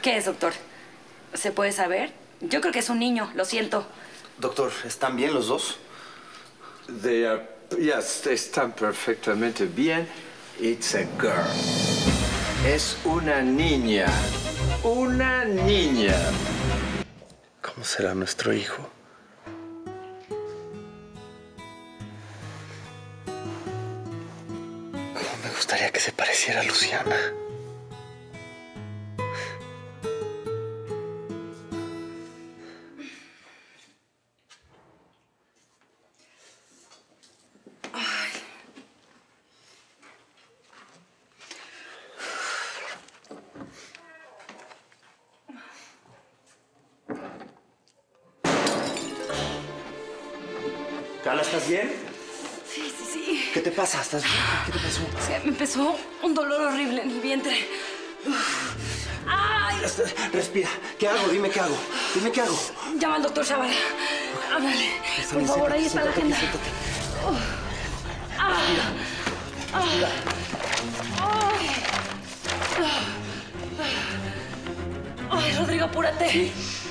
¿Qué es, doctor? ¿Se puede saber? Yo creo que es un niño, lo siento. Doctor, ¿están bien los dos? Están perfectamente bien. It's a girl. Es una niña. Una niña. ¿Cómo será nuestro hijo? ¿Cómo me gustaría que se pareciera a Luciana? Carla, ¿estás bien? Sí. ¿Qué te pasa? ¿Estás bien? ¿Qué te pasó? Sí, me empezó un dolor horrible en el vientre. ¡Ay! Respira. ¿Qué hago? Dime qué hago. Dime qué hago. Llama al doctor Zavala. Háblale. Por favor, ahí está la agenda. Siéntate. Respira. Ay, Rodrigo, apúrate. Sí.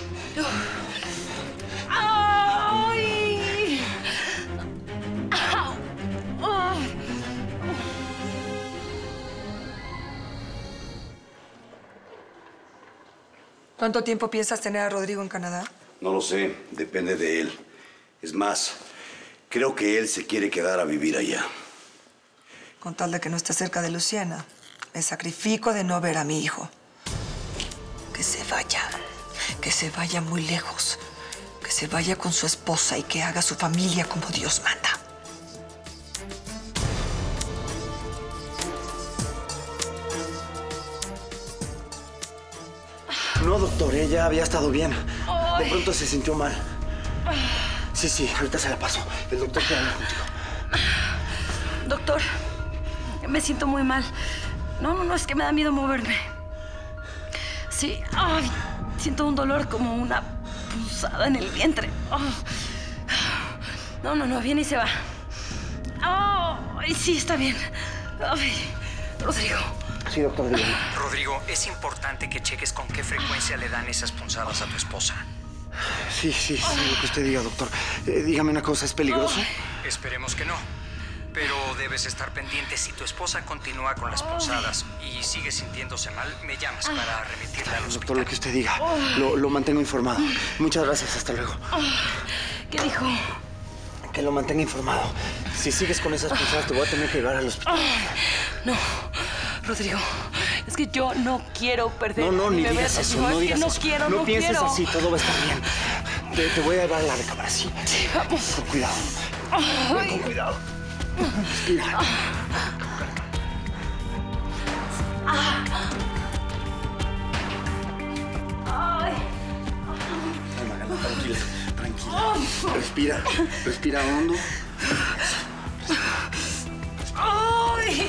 ¡Ay! ¿Cuánto tiempo piensas tener a Rodrigo en Canadá? No lo sé, depende de él. Es más, creo que él se quiere quedar a vivir allá. Con tal de que no esté cerca de Luciana, me sacrifico de no ver a mi hijo. Que se vaya muy lejos. Que se vaya con su esposa y que haga su familia como Dios manda. No, doctor, ella había estado bien. De pronto se sintió mal. Sí, ahorita se la paso. El doctor quiere hablar contigo. Doctor, me siento muy mal. No, es que me da miedo moverme. Sí, ay, siento un dolor como una punzada en el vientre. No, viene y se va. Ay, sí, está bien. Ay, Rodrigo. Sí, doctor, dígame. Rodrigo, es importante que cheques con qué frecuencia le dan esas punzadas a tu esposa. Sí, lo que usted diga, doctor. Dígame una cosa, ¿es peligroso? Esperemos que no. Pero debes estar pendiente. Si tu esposa continúa con las punzadas y sigue sintiéndose mal, me llamas para remitirla al hospital. Doctor, lo que usted diga. Lo mantengo informado. Muchas gracias, hasta luego. ¿Qué dijo? Que lo mantenga informado. Si sigues con esas punzadas, te voy a tener que llevar al hospital. No, Rodrigo, es que yo no quiero perder. No, ni digas eso, no digas eso. No pienses quiero. así, todo va a estar bien. Te voy a llevar a la recámara, sí. Sí, vamos. Con cuidado. Con cuidado. Respira. Tranquila. Respira hondo. ¡Ay!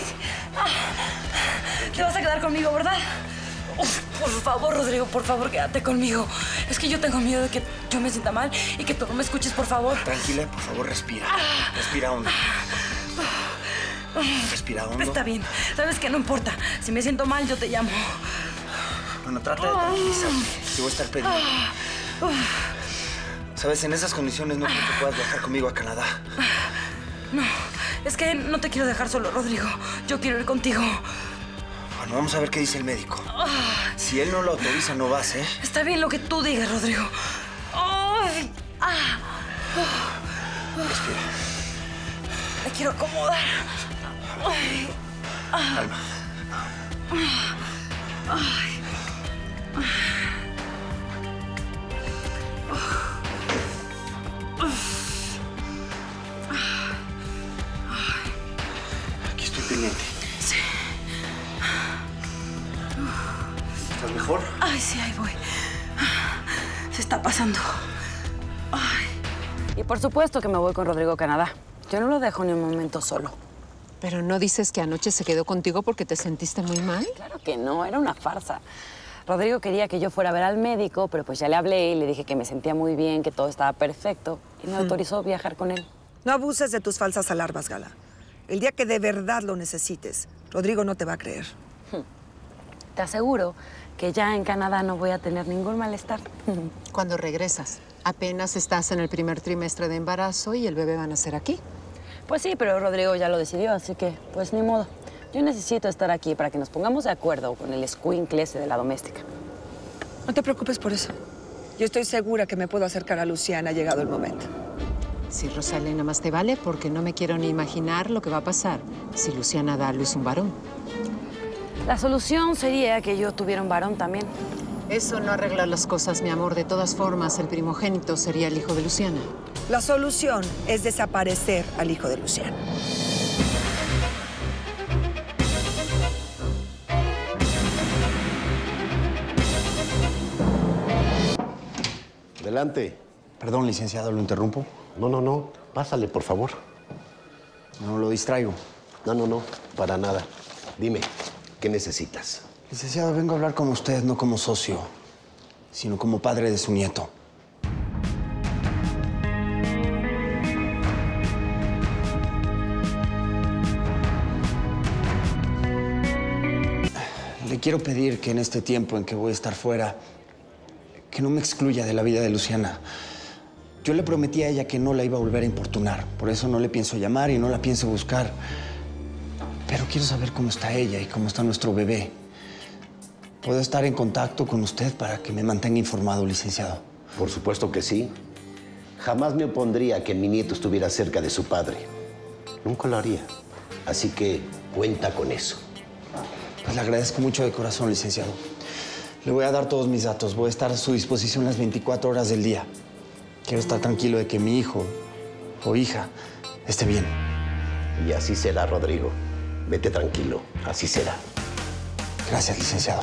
Te vas a quedar conmigo, ¿verdad? Por favor, Rodrigo, por favor, quédate conmigo. Es que yo tengo miedo de que yo me sienta mal y que tú no me escuches, por favor. Tranquila, por favor, respira. Respira hondo. Respira hondo. Está bien. Sabes que no importa. Si me siento mal, yo te llamo. Bueno, trata de tranquilizarte. Te voy a estar pendiente. Sabes, en esas condiciones no creo que puedas viajar conmigo a Canadá. No, es que no te quiero dejar solo, Rodrigo. Yo quiero ir contigo. Bueno, vamos a ver qué dice el médico. Si él no lo autoriza, no vas, ¿eh? Está bien lo que tú digas, Rodrigo. Ay, Respira. me quiero acomodar. Ay, Calma. ay. Aquí estoy pendiente. Sí. ¿Estás mejor? Ay, sí, ahí voy. Se está pasando. Ay. Y por supuesto que me voy con Rodrigo a Canadá. Yo no lo dejo ni un momento solo. ¿Pero no dices que anoche se quedó contigo porque te sentiste muy mal? Claro que no, era una farsa. Rodrigo quería que yo fuera a ver al médico, pero pues ya le hablé y le dije que me sentía muy bien, que todo estaba perfecto y me autorizó a viajar con él. No abuses de tus falsas alarmas, Gala. El día que de verdad lo necesites, Rodrigo no te va a creer. Te aseguro que ya en Canadá no voy a tener ningún malestar. Cuando regresas, apenas estás en el primer trimestre de embarazo y el bebé va a nacer aquí. Pues sí, pero Rodrigo ya lo decidió, así que pues ni modo. Yo necesito estar aquí para que nos pongamos de acuerdo con el escuincle ese de la doméstica. No te preocupes por eso. Yo estoy segura que me puedo acercar a Luciana llegado el momento. Sí, Rosalena, más te vale porque no me quiero ni imaginar lo que va a pasar si Luciana da a luz un varón. La solución sería que yo tuviera un varón también. Eso no arregla las cosas, mi amor. De todas formas, el primogénito sería el hijo de Luciana. La solución es desaparecer al hijo de Luciana. Adelante. Perdón, licenciado, ¿lo interrumpo? No. Pásale, por favor. No lo distraigo. No, para nada. Dime, ¿qué necesitas? Licenciado, vengo a hablar con usted no como socio, sino como padre de su nieto. Le quiero pedir que en este tiempo en que voy a estar fuera, que no me excluya de la vida de Luciana. Yo le prometí a ella que no la iba a volver a importunar. Por eso no le pienso llamar y no la pienso buscar. Pero quiero saber cómo está ella y cómo está nuestro bebé. ¿Puedo estar en contacto con usted para que me mantenga informado, licenciado? Por supuesto que sí. Jamás me opondría a que mi nieto estuviera cerca de su padre. Nunca lo haría. Así que cuenta con eso. Pues le agradezco mucho de corazón, licenciado. Le voy a dar todos mis datos. Voy a estar a su disposición las 24 horas del día. Quiero estar tranquilo de que mi hijo o hija esté bien. Y así será, Rodrigo. Vete tranquilo. Así será. Gracias, licenciado.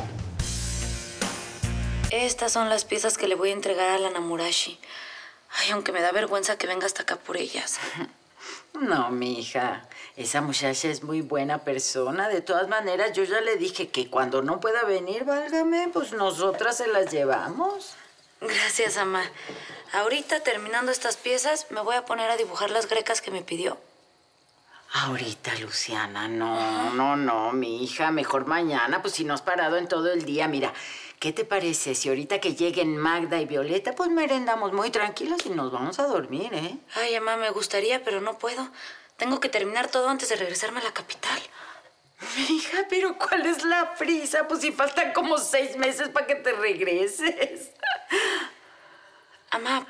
Estas son las piezas que le voy a entregar a la Namurashi. Ay, aunque me da vergüenza que venga hasta acá por ellas. No, mija. Esa muchacha es muy buena persona. De todas maneras, yo ya le dije que cuando no pueda venir, válgame, pues nosotras se las llevamos. Gracias, Amá. Ahorita, terminando estas piezas, me voy a poner a dibujar las grecas que me pidió. Ahorita, Luciana, no, mi hija. Mejor mañana, pues si no has parado en todo el día. Mira, ¿qué te parece si ahorita que lleguen Magda y Violeta, pues merendamos muy tranquilos y nos vamos a dormir, eh? Ay, Amá, me gustaría, pero no puedo. Tengo que terminar todo antes de regresarme a la capital. Hija, pero ¿cuál es la prisa? Pues si faltan como 6 meses para que te regreses. Amá,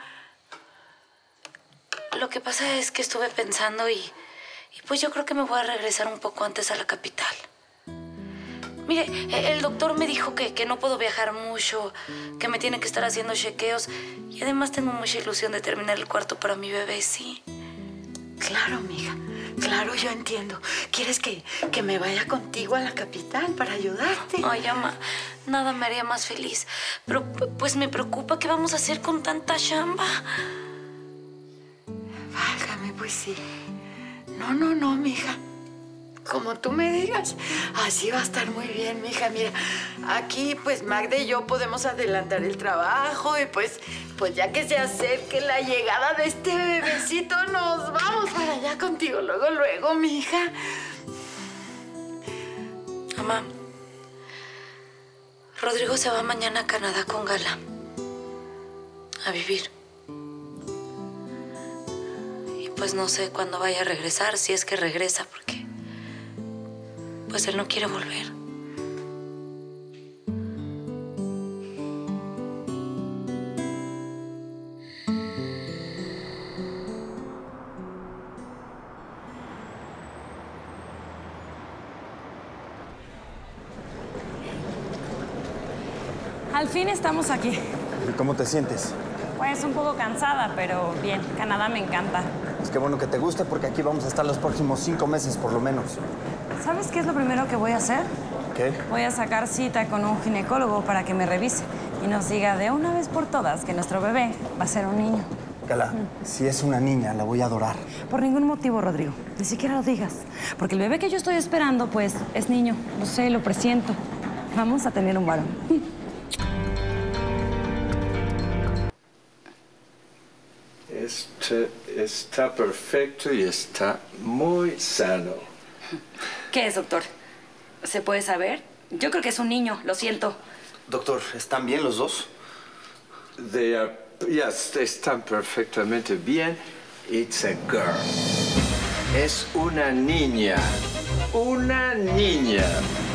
lo que pasa es que estuve pensando y pues yo creo que me voy a regresar un poco antes a la capital. Mire, el doctor me dijo que no puedo viajar mucho, que me tiene que estar haciendo chequeos y además tengo mucha ilusión de terminar el cuarto para mi bebé, sí. Claro, mija. Claro, yo entiendo. ¿Quieres que me vaya contigo a la capital para ayudarte? Ay, Ama, nada me haría más feliz. Pero pues me preocupa qué vamos a hacer con tanta chamba. Válgame, pues sí. No, mija. Como tú me digas, así va a estar muy bien, mija. Mira, aquí pues Magda y yo podemos adelantar el trabajo y pues ya que se acerque la llegada de este bebecito, nos vamos para allá contigo luego, mija. Mamá, Rodrigo se va mañana a Canadá con Gala a vivir. Y pues no sé cuándo vaya a regresar, si es que regresa, porque pues él no quiere volver. Al fin estamos aquí. ¿Y cómo te sientes? Pues un poco cansada, pero bien. Canadá me encanta. Pues qué bueno que te guste, porque aquí vamos a estar los próximos 5 meses, por lo menos. ¿Sabes qué es lo primero que voy a hacer? ¿Qué? Voy a sacar cita con un ginecólogo para que me revise y nos diga de una vez por todas que nuestro bebé va a ser un niño. Gala, si es una niña, la voy a adorar. Por ningún motivo, Rodrigo. Ni siquiera lo digas. Porque el bebé que yo estoy esperando, pues, es niño. Lo sé, lo presiento. Vamos a tener un varón. Está perfecto y está muy sano. ¿Qué es, doctor? ¿Se puede saber? Yo creo que es un niño, lo siento. Doctor, ¿están bien los dos? They are, yes, están perfectamente bien. It's a girl. Es una niña. Una niña.